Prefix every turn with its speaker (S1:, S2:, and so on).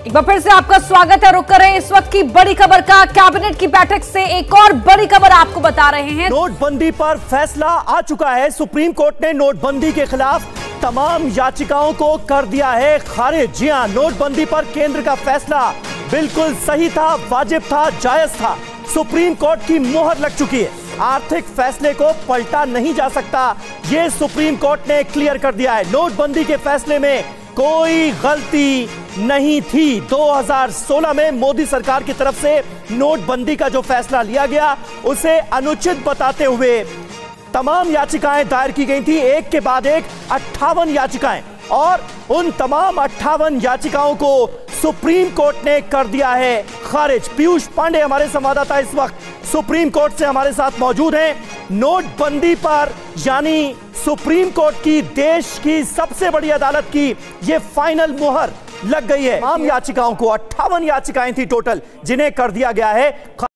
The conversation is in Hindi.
S1: एक बार फिर से आपका स्वागत है। रुक करें इस वक्त की बड़ी खबर का। कैबिनेट की बैठक से एक और बड़ी खबर आपको बता रहे हैं।
S2: नोटबंदी पर फैसला आ चुका है। सुप्रीम कोर्ट ने नोटबंदी के खिलाफ तमाम याचिकाओं को कर दिया है खारिज। जी हां, नोटबंदी पर केंद्र का फैसला बिल्कुल सही था, वाजिब था, जायज था। सुप्रीम कोर्ट की मोहर लग चुकी है। आर्थिक फैसले को पलटा नहीं जा सकता, यह सुप्रीम कोर्ट ने क्लियर कर दिया है। नोटबंदी के फैसले में कोई गलती नहीं थी। 2016 में मोदी सरकार की तरफ से नोटबंदी का जो फैसला लिया गया उसे अनुचित बताते हुए तमाम याचिकाएं दायर की गई थी, एक के बाद एक 58 याचिकाएं, और उन तमाम 58 याचिकाओं को सुप्रीम कोर्ट ने कर दिया है खारिज। पीयूष पांडे हमारे संवाददाता इस वक्त सुप्रीम कोर्ट से हमारे साथ मौजूद हैं। नोटबंदी पर यानी सुप्रीम कोर्ट की, देश की सबसे बड़ी अदालत की यह फाइनल मुहर लग गई है। तमाम याचिकाओं को, 58 याचिकाएं थी टोटल, जिन्हें कर दिया गया है